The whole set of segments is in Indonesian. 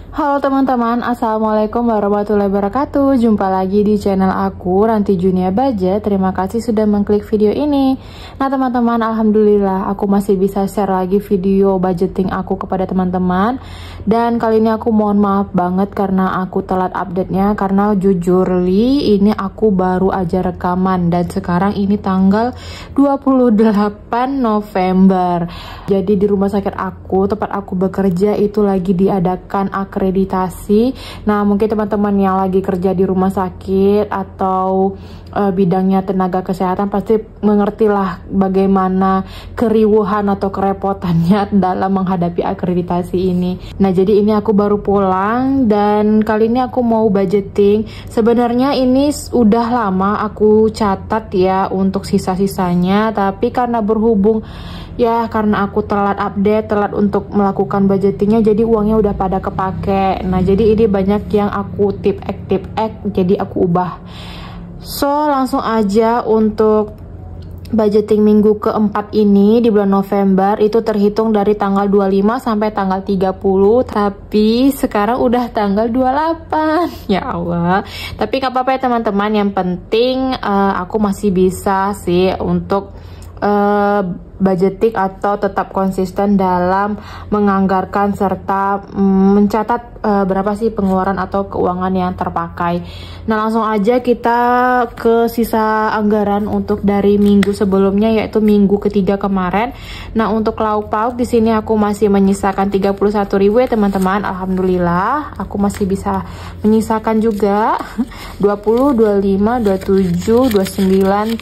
Halo teman-teman, Assalamualaikum warahmatullahi wabarakatuh. Jumpa lagi di channel aku, Ranti Junia Budget. Terima kasih sudah mengklik video ini. Nah teman-teman, alhamdulillah aku masih bisa share lagi video budgeting aku kepada teman-teman. Dan kali ini aku mohon maaf banget karena aku telat update-nya. Karena jujur li, ini aku baru aja rekaman. Dan sekarang ini tanggal 28 November. Jadi di rumah sakit aku, tempat aku bekerja itu lagi diadakan akreditasi. Nah mungkin teman-teman yang lagi kerja di rumah sakit atau bidangnya tenaga kesehatan pasti mengertilah bagaimana keriuhan atau kerepotannya dalam menghadapi akreditasi ini. Nah jadi ini aku baru pulang dan kali ini aku mau budgeting. Sebenarnya ini udah lama aku catat ya untuk sisa-sisanya, tapi karena berhubung ya karena aku telat update, telat untuk melakukan budgetingnya, jadi uangnya udah pada kepake. Nah jadi ini banyak yang aku tip jadi aku ubah. So langsung aja untuk budgeting minggu keempat ini di bulan November itu terhitung dari tanggal 25 sampai tanggal 30, tapi sekarang udah tanggal 28. Ya Allah, tapi gak apa-apa ya teman-teman, yang penting aku masih bisa sih untuk budgeting atau tetap konsisten dalam menganggarkan serta mencatat berapa sih pengeluaran atau keuangan yang terpakai. Nah langsung aja kita ke sisa anggaran untuk dari minggu sebelumnya, yaitu minggu ketiga kemarin. Nah untuk lauk pauk di sini aku masih menyisakan 31.000 ya teman-teman. Alhamdulillah aku masih bisa menyisakan juga 20, 25, 27, 29,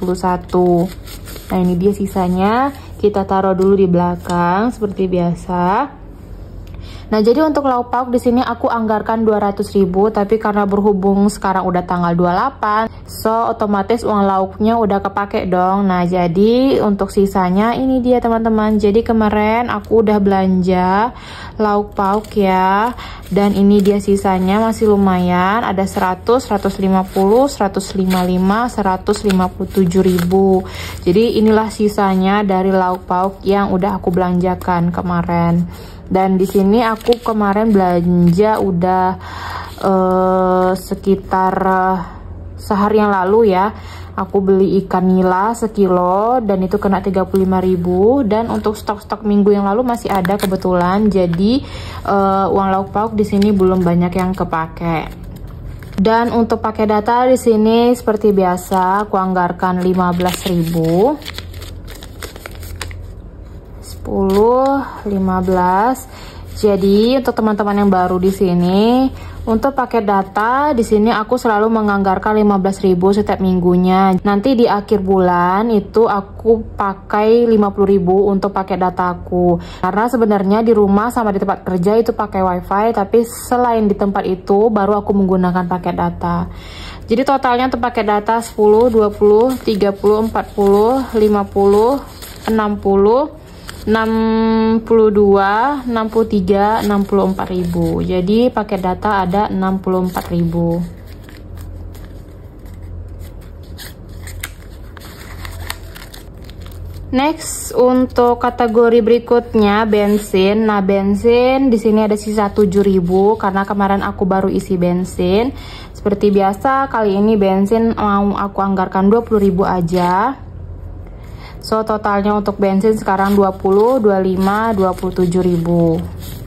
31. Nah ini dia sisanya, kita taruh dulu di belakang seperti biasa. Nah jadi untuk lauk pauk di sini aku anggarkan 200.000, tapi karena berhubung sekarang udah tanggal 28, so otomatis uang lauknya udah kepake dong. Nah jadi untuk sisanya ini dia teman-teman. Jadi kemarin aku udah belanja lauk pauk ya, dan ini dia sisanya masih lumayan, ada 100, 150, 155, 157.000. Jadi inilah sisanya dari lauk pauk yang udah aku belanjakan kemarin. Dan di sini aku kemarin belanja udah sekitar sehari yang lalu ya. Aku beli ikan nila sekilo dan itu kena 35.000, dan untuk stok-stok minggu yang lalu masih ada kebetulan. Jadi uang lauk pauk di sini belum banyak yang kepake. Dan untuk pakai data di sini seperti biasa aku anggarkan 15.000. 10, 15. Jadi untuk teman-teman yang baru di sini, untuk paket data di sini aku selalu menganggarkan 15.000 setiap minggunya. Nanti di akhir bulan itu aku pakai 50.000 untuk paket data aku. Karena sebenarnya di rumah sama di tempat kerja itu pakai wifi, tapi selain di tempat itu baru aku menggunakan paket data. Jadi totalnya untuk paket data 10, 20, 30, 40, 50, 60, 62, 63, 64.000. Jadi paket data ada 64.000. Next untuk kategori berikutnya bensin. Nah bensin di sini ada sisa 7.000 karena kemarin aku baru isi bensin. Seperti biasa kali ini bensin mau aku anggarkan 20.000 aja. So totalnya untuk bensin sekarang 20, 25, 27.000.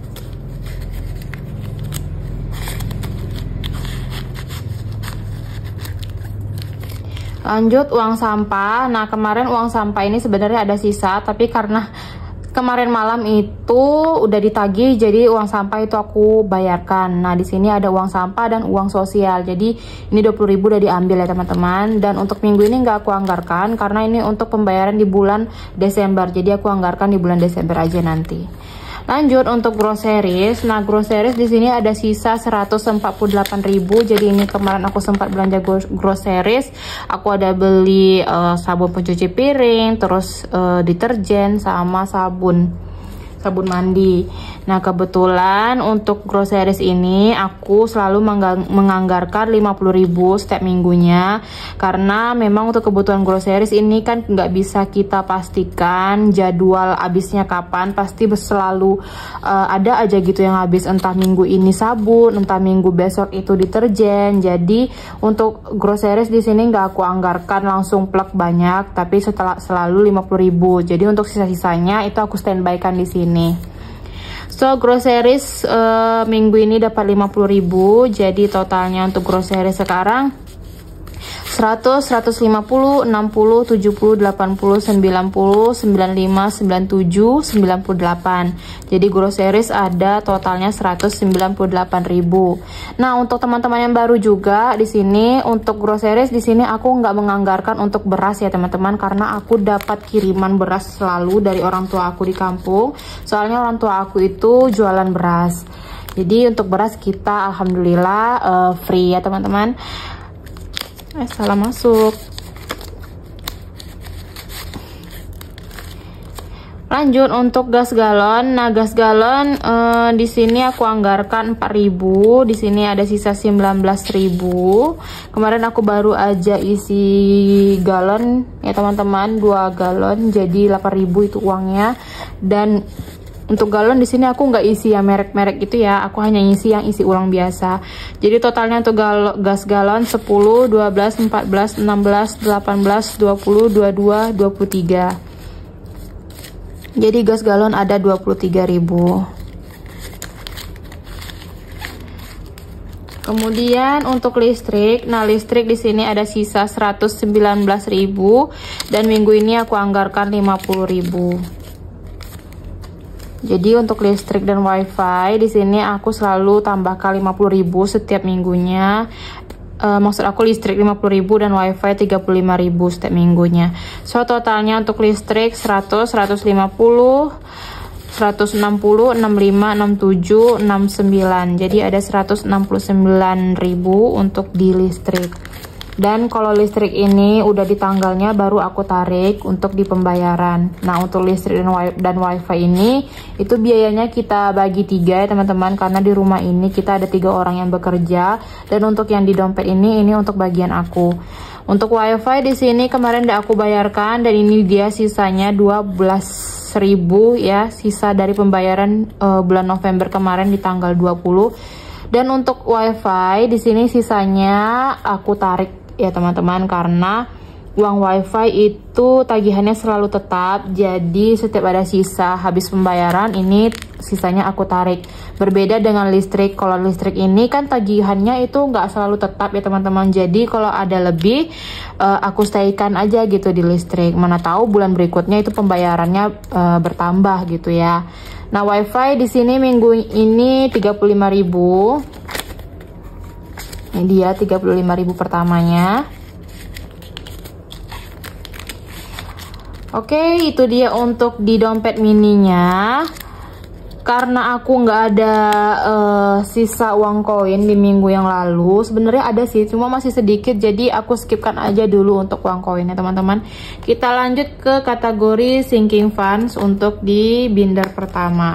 Lanjut uang sampah. Nah kemarin uang sampah ini sebenarnya ada sisa, tapi karena kemarin malam itu udah ditagih, jadi uang sampah itu aku bayarkan. Nah di sini ada uang sampah dan uang sosial. Jadi ini 20.000 udah diambil ya teman-teman. Dan untuk minggu ini nggak aku anggarkan karena ini untuk pembayaran di bulan Desember. Jadi aku anggarkan di bulan Desember aja nanti. Lanjut untuk groceries. Nah groceries di sini ada sisa 148.000. Jadi ini kemarin aku sempat belanja groceries. Aku ada beli sabun pencuci piring, terus deterjen sama sabun. sabun mandi. Nah, kebetulan untuk groceries ini aku selalu menganggarkan 50.000 setiap minggunya, karena memang untuk kebutuhan groceries ini kan nggak bisa kita pastikan jadwal habisnya kapan, pasti selalu ada aja gitu yang habis, entah minggu ini sabun, entah minggu besok itu deterjen. Jadi untuk groceries di sini nggak aku anggarkan langsung plek banyak, tapi selalu 50.000. Jadi untuk sisa-sisanya itu aku standby kan di sini. So groceries minggu ini dapat 50.000. Jadi totalnya untuk groceries sekarang 100, 150, 60, 70, 80, 90, 95, 97, 98. Jadi groceries ada totalnya 198.000. Nah, untuk teman-teman yang baru juga di sini untuk groceries di sini aku nggak menganggarkan untuk beras ya teman-teman, karena aku dapat kiriman beras selalu dari orang tua aku di kampung. Soalnya orang tua aku itu jualan beras. Jadi untuk beras kita alhamdulillah free ya teman-teman. Salah masuk. Lanjut untuk gas galon. Nah, gas galon di sini aku anggarkan 4.000. Di sini ada sisa 19.000. Kemarin aku baru aja isi galon ya teman-teman, 2 galon, jadi 8.000 itu uangnya. Dan untuk galon di sini aku nggak isi ya merek-merek gitu ya, aku hanya isi yang isi ulang biasa. Jadi totalnya untuk gas galon 10, 12, 14, 16, 18, 20, 22, 23. Jadi gas galon ada 23.000. Kemudian untuk listrik, nah listrik di sini ada sisa 119.000 dan minggu ini aku anggarkan 50.000. Jadi untuk listrik dan wifi di sini aku selalu tambahkan 50.000 setiap minggunya. Maksud aku listrik 50.000 dan wifi 35.000 setiap minggunya. So totalnya untuk listrik 100, 150, 160, 65, 67, 69. Jadi ada 169.000 untuk di listrik. Dan kalau listrik ini udah di tanggalnya baru aku tarik untuk di pembayaran. Nah, untuk listrik dan wifi ini itu biayanya kita bagi 3 ya teman-teman, karena di rumah ini kita ada 3 orang yang bekerja. Dan untuk yang di dompet ini untuk bagian aku. Untuk wifi di sini kemarin udah aku bayarkan dan ini dia sisanya 12.000 ya, sisa dari pembayaran bulan November kemarin di tanggal 20. Dan untuk wifi di sini sisanya aku tarik ya teman-teman, karena uang wifi itu tagihannya selalu tetap. Jadi setiap ada sisa habis pembayaran ini sisanya aku tarik. Berbeda dengan listrik. Kalau listrik ini kan tagihannya itu nggak selalu tetap ya teman-teman. Jadi kalau ada lebih aku staykan aja gitu di listrik. Mana tahu bulan berikutnya itu pembayarannya bertambah gitu ya. Nah, wifi di sini minggu ini 35.000. Ini dia 35.000 pertamanya. Oke, itu dia untuk di dompet mininya. Karena aku nggak ada sisa uang koin di minggu yang lalu. Sebenarnya ada sih, cuma masih sedikit. Jadi aku skipkan aja dulu untuk uang koinnya teman-teman. Kita lanjut ke kategori sinking funds untuk di binder pertama.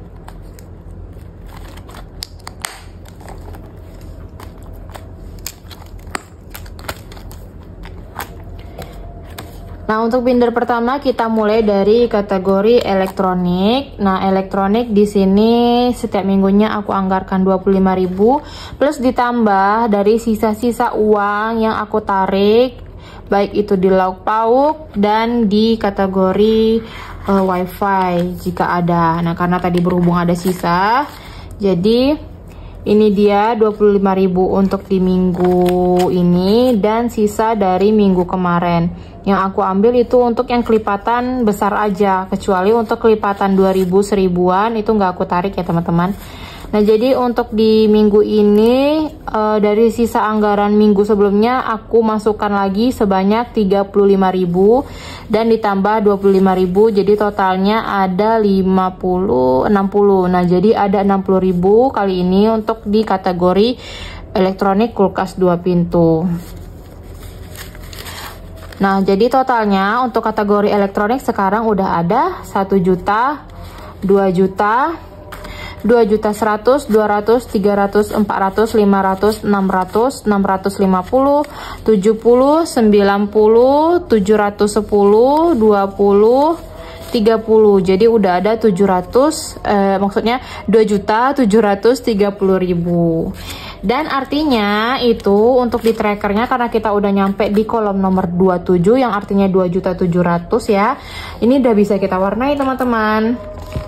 Nah, untuk binder pertama kita mulai dari kategori elektronik. Nah, elektronik di sini setiap minggunya aku anggarkan 25.000 plus ditambah dari sisa-sisa uang yang aku tarik, baik itu di lauk pauk dan di kategori wifi jika ada. Nah, karena tadi berhubung ada sisa, jadi ini dia 25.000 untuk di minggu ini dan sisa dari minggu kemarin. Yang aku ambil itu untuk yang kelipatan besar aja, kecuali untuk kelipatan 2.000, 1.000-an itu nggak aku tarik ya teman-teman. Nah, jadi untuk di minggu ini dari sisa anggaran minggu sebelumnya aku masukkan lagi sebanyak 35.000 dan ditambah 25.000, jadi totalnya ada 60. Nah, jadi ada 60.000 kali ini untuk di kategori elektronik kulkas 2 pintu. Nah, jadi totalnya untuk kategori elektronik sekarang udah ada 1.000.000 2 juta, 2 juta 100, 200, 300, 400, 500, 600, 650, 70, 90, 710, 20, 30. Jadi udah ada 700, maksudnya 2.730.000. Dan artinya itu untuk di trackernya, karena kita udah nyampe di kolom nomor 27 yang artinya 2.700.000 ya. Ini udah bisa kita warnai teman-teman.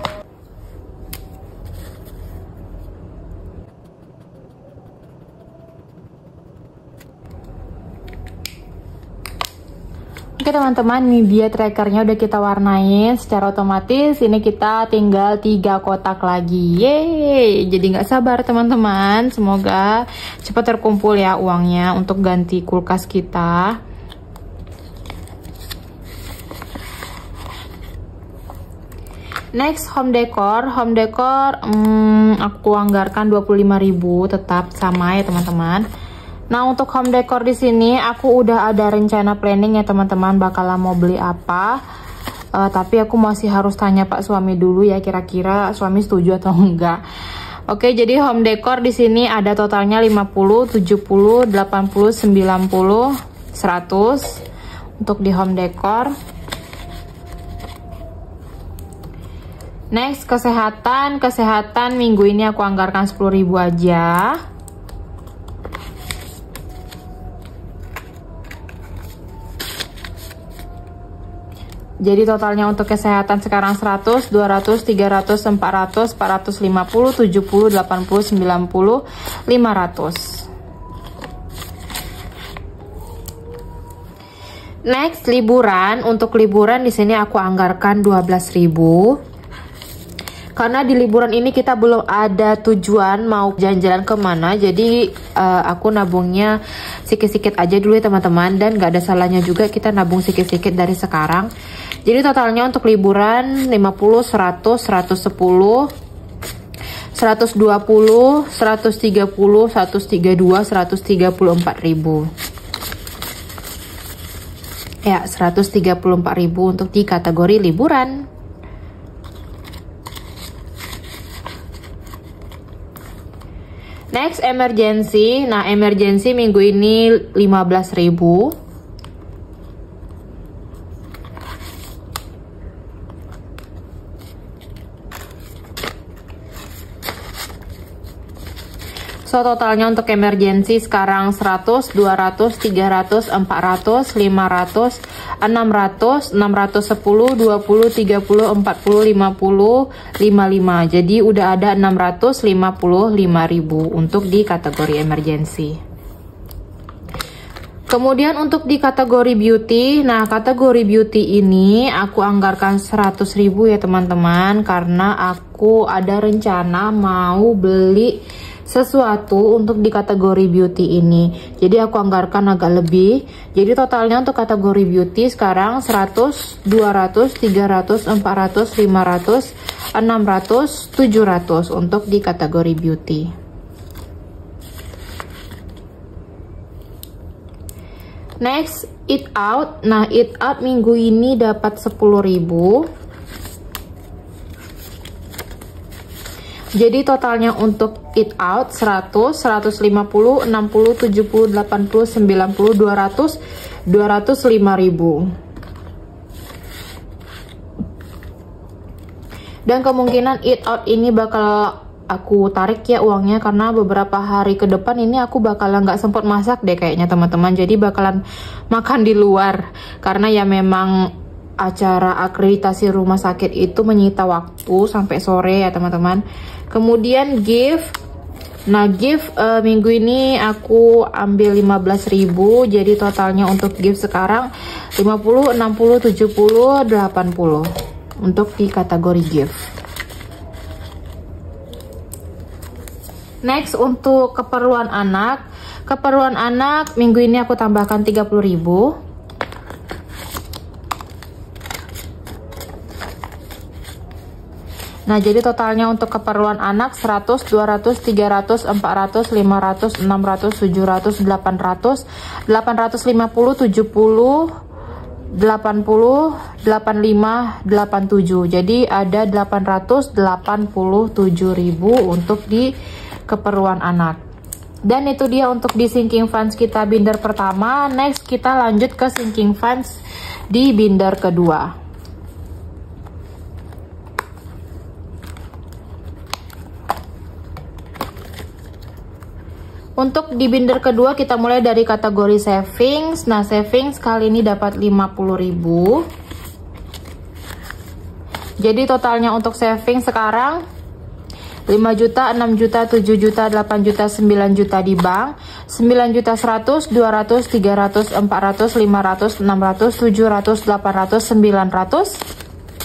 Oke teman-teman, ini dia trackernya udah kita warnain secara otomatis. Ini kita tinggal 3 kotak lagi. Yeay, jadi nggak sabar teman-teman. Semoga cepat terkumpul ya uangnya untuk ganti kulkas kita. Next, home decor. Home decor aku anggarkan 25.000, tetap sama ya teman-teman. Nah, untuk home decor di sini aku udah ada rencana planning ya teman-teman, bakalan mau beli apa. Tapi aku masih harus tanya Pak suami dulu ya, kira-kira suami setuju atau enggak. Oke, jadi home decor di sini ada totalnya 50, 70, 80, 90, 100 untuk di home decor. Next, kesehatan. Kesehatan minggu ini aku anggarkan 10.000 aja. Jadi totalnya untuk kesehatan sekarang 100, 200, 300, 400, 450, 70, 80, 90, 500. Next, liburan. Untuk liburan di sini aku anggarkan 12.000. Karena di liburan ini kita belum ada tujuan mau jalan-jalan kemana, jadi aku nabungnya sikit-sikit aja dulu ya teman-teman. Dan gak ada salahnya juga kita nabung sikit-sikit dari sekarang. Jadi totalnya untuk liburan 50, 100, 110, 120, 130, 132, 134.000. Ya, 134.000 untuk di kategori liburan. Next, emergency. Nah, emergency minggu ini 15.000. So, totalnya untuk emergency sekarang 100, 200, 300, 400, 500, 600, 610, 20, 30, 40, 50, 55. Jadi udah ada 655.000 untuk di kategori emergency. Kemudian untuk di kategori beauty, nah kategori beauty ini aku anggarkan 100.000 ya teman-teman, karena aku ada rencana mau beli sesuatu untuk di kategori beauty ini. Jadi aku anggarkan agak lebih. Jadi totalnya untuk kategori beauty sekarang 100, 200, 300, 400, 500, 600, 700 untuk di kategori beauty. Next, eat out. Nah, eat out minggu ini dapat 10.000. Jadi totalnya untuk eat out 100, 150, 60, 70, 80, 90, 200, 205.000. Dan kemungkinan eat out ini bakal aku tarik ya uangnya, karena beberapa hari ke depan ini aku bakalan nggak sempat masak deh kayaknya teman-teman. Jadi bakalan makan di luar, karena ya memang acara akreditasi rumah sakit itu menyita waktu sampai sore ya teman-teman. Kemudian gift. Nah, gift minggu ini aku ambil 15.000. Jadi totalnya untuk gift sekarang 50, 60, 70, 80 untuk di kategori gift. Next, untuk keperluan anak. Keperluan anak minggu ini aku tambahkan 30.000. Nah, jadi totalnya untuk keperluan anak 100, 200, 300, 400, 500, 600, 700, 800, 850, 70, 80, 85, 87. Jadi ada 887.000 untuk di keperluan anak. Dan itu dia untuk di sinking funds kita binder pertama. Next kita lanjut ke sinking funds di binder kedua. Untuk di binder kedua kita mulai dari kategori savings. Nah, savings kali ini dapat 50.000. Jadi totalnya untuk savings sekarang 5 juta, 6 juta, 7 juta, 8 juta, 9 juta di bank, 9 juta 100, 200, 300, 400, 500, 600, 700, 800, 900,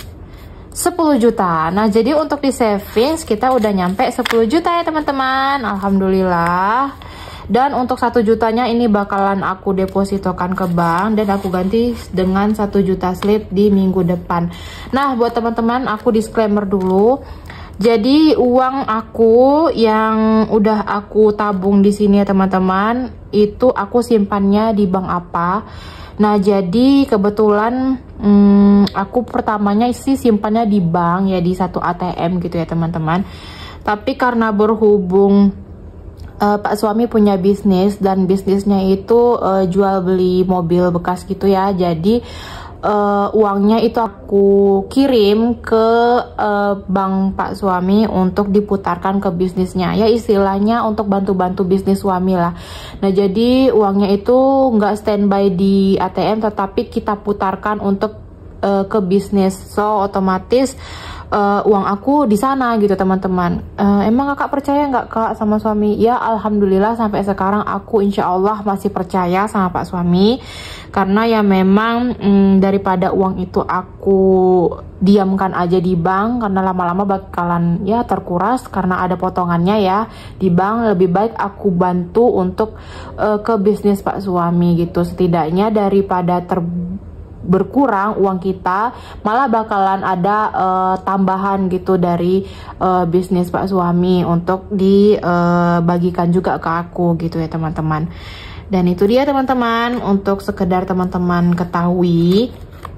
10 juta. Nah, jadi untuk di savings kita udah nyampe 10 juta ya teman-teman. Alhamdulillah. Dan untuk 1 jutanya ini bakalan aku depositokan ke bank dan aku ganti dengan 1 juta slip di minggu depan. Nah, buat teman-teman aku disclaimer dulu. Jadi uang aku yang udah aku tabung di sini ya teman-teman, itu aku simpannya di bank apa? Nah, jadi kebetulan aku pertamanya sih simpannya di bank ya, di satu ATM gitu ya teman-teman. Tapi karena berhubung Pak suami punya bisnis dan bisnisnya itu jual beli mobil bekas gitu ya, jadi uangnya itu aku kirim ke bank Pak suami untuk diputarkan ke bisnisnya ya, istilahnya untuk bantu-bantu bisnis suami lah. Nah, jadi uangnya itu nggak standby di ATM tetapi kita putarkan untuk ke bisnis, so otomatis uang aku di sana gitu teman-teman. Emang kakak percaya nggak kak sama suami? Ya alhamdulillah sampai sekarang aku insya Allah masih percaya sama Pak suami, karena ya memang daripada uang itu aku diamkan aja di bank, karena lama-lama bakalan ya terkuras karena ada potongannya ya di bank. Lebih baik aku bantu untuk ke bisnis Pak suami gitu, setidaknya daripada berkurang uang kita, malah bakalan ada tambahan gitu dari bisnis Pak suami untuk dibagikan juga ke aku gitu ya teman-teman. Dan itu dia teman-teman, untuk sekedar teman-teman ketahui.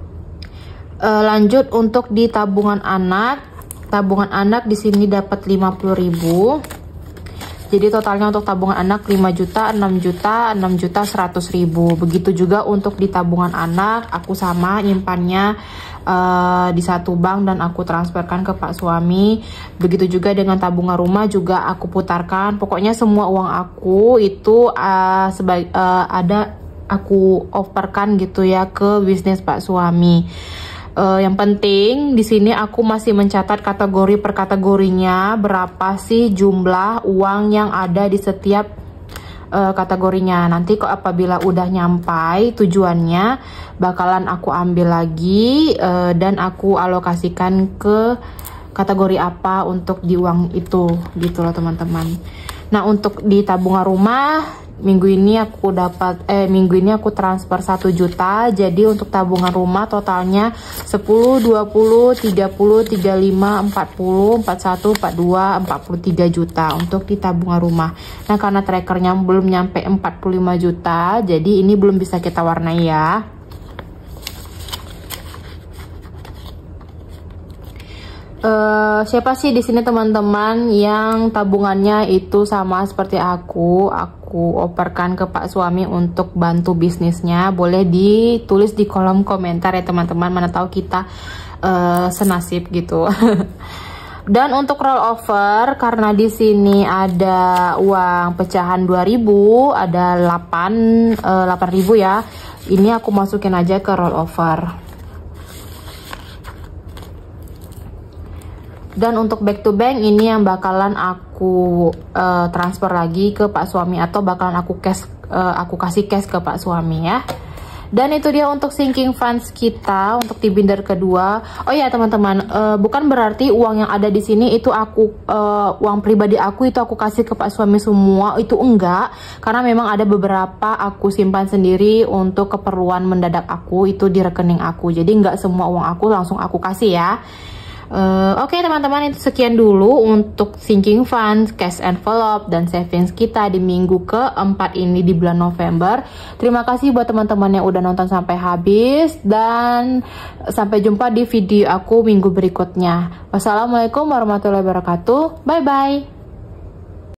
Lanjut untuk di tabungan anak. Tabungan anak di sini dapat 50.000. Jadi totalnya untuk tabungan anak 5 juta, 6 juta, 6 juta 100.000. Begitu juga untuk di tabungan anak, aku sama nyimpannya di satu bank dan aku transferkan ke Pak suami. Begitu juga dengan tabungan rumah juga aku putarkan. Pokoknya semua uang aku itu ada aku offerkan gitu ya ke bisnis Pak suami. Yang penting di sini aku masih mencatat kategori per kategorinya, berapa sih jumlah uang yang ada di setiap kategorinya. Nanti kok apabila udah nyampai tujuannya bakalan aku ambil lagi dan aku alokasikan ke kategori apa untuk di uang itu gitu loh teman-teman. Nah, untuk di tabungan rumah minggu ini aku transfer 1 juta. Jadi untuk tabungan rumah totalnya 10, 20, 30, 35, 40, 41, 42, 43 juta untuk di tabungan rumah. Nah, karena trackernya belum nyampe 45 juta, jadi ini belum bisa kita warnai ya. Siapa sih di sini teman-teman yang tabungannya itu sama seperti aku operkan ke Pak suami untuk bantu bisnisnya? Boleh ditulis di kolom komentar ya teman-teman, mana tahu kita senasib gitu. Dan untuk roll over, karena di sini ada uang pecahan 2000, ada 8.000 ya. Ini aku masukin aja ke roll over. Dan untuk back to bank ini yang bakalan aku transfer lagi ke Pak suami, atau bakalan aku kasih cash ke Pak suami ya. Dan itu dia untuk sinking funds kita untuk di binder kedua. Oh ya teman-teman, bukan berarti uang yang ada di sini itu uang pribadi aku itu aku kasih ke Pak suami semua, itu enggak. Karena memang ada beberapa aku simpan sendiri untuk keperluan mendadak aku, itu di rekening aku. Jadi enggak semua uang aku langsung aku kasih ya. Oke teman-teman, itu sekian dulu untuk sinking funds, cash envelope, dan savings kita di minggu keempat ini di bulan November. Terima kasih buat teman-teman yang udah nonton sampai habis, dan sampai jumpa di video aku minggu berikutnya. Wassalamualaikum warahmatullahi wabarakatuh. Bye bye.